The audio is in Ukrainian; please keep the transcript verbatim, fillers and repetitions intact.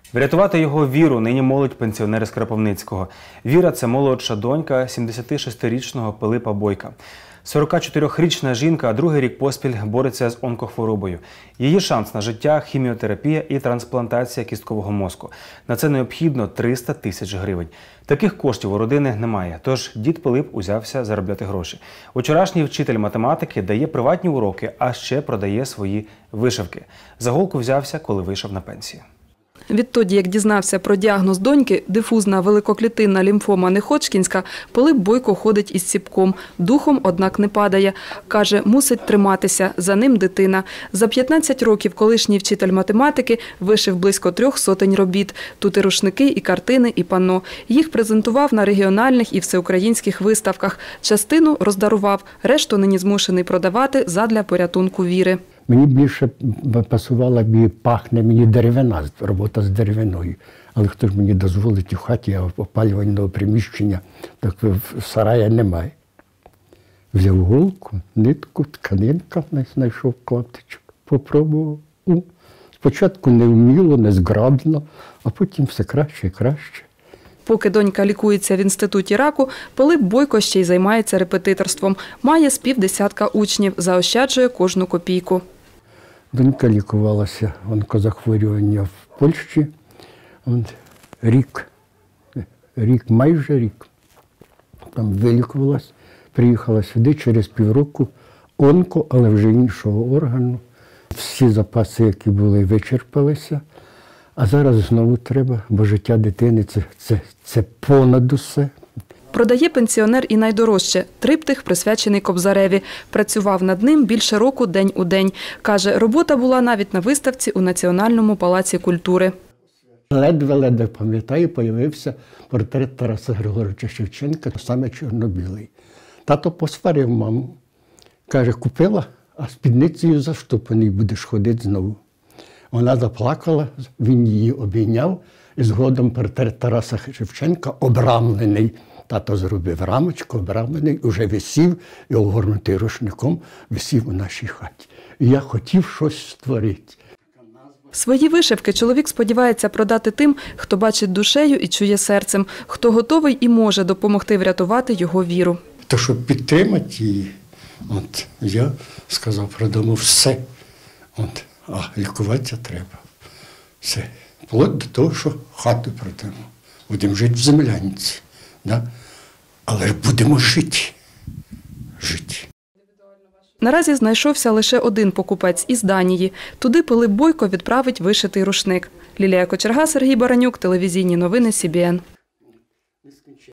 Врятувати його Віру нині молить пенсіонери з Кропивницького. Віра – це молодша донька сімдесятишестирічного Пилипа Бойка. сорокачотирирічна жінка другий рік поспіль бореться з онкохворобою. Її шанс на життя – хіміотерапія і трансплантація кісткового мозку. На це необхідно триста тисяч гривень. Таких коштів у родини немає, тож дід Пилип узявся заробляти гроші. Вчорашній вчитель математики дає приватні уроки, а ще продає свої вишивки. За голку взявся, коли вийшов на пенсію. Відтоді, як дізнався про діагноз доньки – дифузна великоклітинна лімфома Неходжкінська, Пилип Бойко ходить із ціпком. Духом, однак, не падає. Каже, мусить триматися, за ним дитина. За п'ятнадцять років колишній вчитель математики вишив близько трьох сотень робіт. Тут і рушники, і картини, і панно. Їх презентував на регіональних і всеукраїнських виставках. Частину роздарував, решту нині змушений продавати задля порятунку Віри. Мені більше пасувала, пахне мені деревина, робота з деревиною. Але хто ж мені дозволить у хаті, а опалювального приміщення, так в сараї немає. Взяв голку, нитку, тканинка, знайшов клаптичок, попробував. Спочатку не вміло, не зграбно, а потім все краще і краще. Поки донька лікується в інституті раку, Пилип Бойко ще й займається репетиторством. Має з півдесятка учнів, заощаджує кожну копійку. Донька лікувалася онкозахворювання в Польщі. Рік, рік, майже рік. Там вилікувалась, приїхала сюди через півроку. Онко, але вже іншого органу. Всі запаси, які були, вичерпалися. А зараз знову треба, бо життя дитини це, це, це понад усе. Продає пенсіонер і найдорожче – триптих, присвячений Кобзареві. Працював над ним більше року день у день. Каже, робота була навіть на виставці у Національному палаці культури. Ледве-ледве, пам'ятаю, появився портрет Тараса Григоровича Шевченка, саме чорно-білий. Тато посварив маму. Каже, купила, а спідницею заштопаний, будеш ходити знову. Вона заплакала, він її обійняв, і згодом портрет Тараса Шевченка обрамлений. Тато зробив рамочку, обрамлений, уже висів і огорнутий рушником висів у нашій хаті. І я хотів щось створити. Свої вишивки чоловік сподівається продати тим, хто бачить душею і чує серцем, хто готовий і може допомогти врятувати його Віру. То, щоб підтримати її, от, я сказав, продаму все. От. А лікуватися треба. Все. Вплоть до того, що хату продамо. Будемо жити в землянці. Да? Але ж будемо жити. Жити. Наразі знайшовся лише один покупець із Данії. Туди Пилип Бойко відправить вишитий рушник. Лілія Кочерга, Сергій Баранюк, телевізійні новини Сі Бі Ен.